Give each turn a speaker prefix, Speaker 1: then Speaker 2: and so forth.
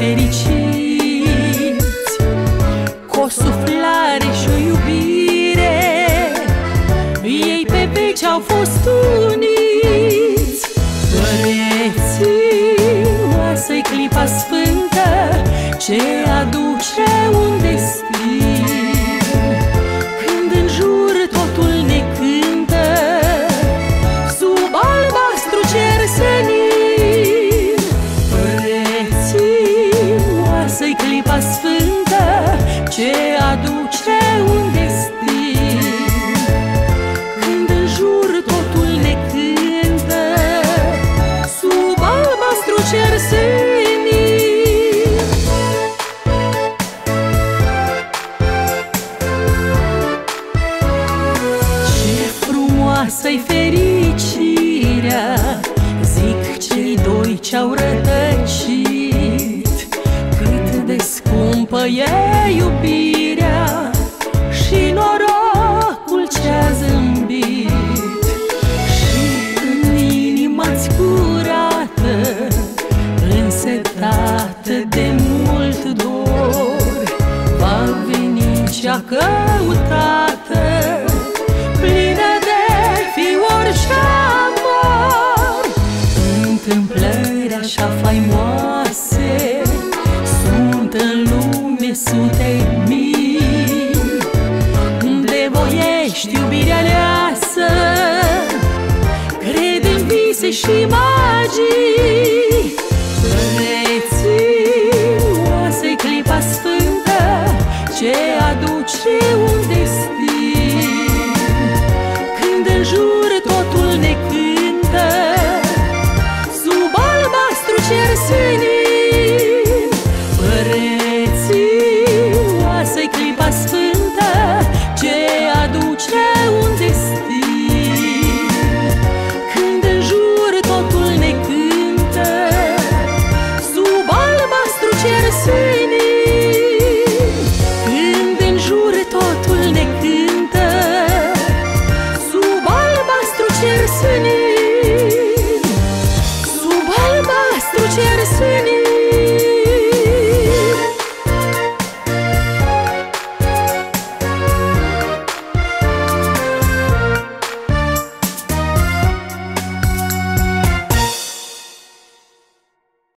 Speaker 1: fericiți, cu o suflare și o iubire, ei pe veci au fost uniți. Părețioasă-i clipa sfântă ce aduce un destin, când în jur totul ne cântă sub albastru cer senin. Părețioasă-i clipa sfântă ce aduce un destin, când în jur totul ne cântă sub albastru cer senin. Să-i fericirea, zic cei doi ce-au rătăcit, cât de scumpă e iubirea și norocul ce-a zâmbit. Și în inima-ți curată, însetată de mult dor, va veni cea căutată, plină de fior și amor. Întâmplări așa faimoase sunt în lume sute mii, de voiești iubirea aleasă, cred în vise și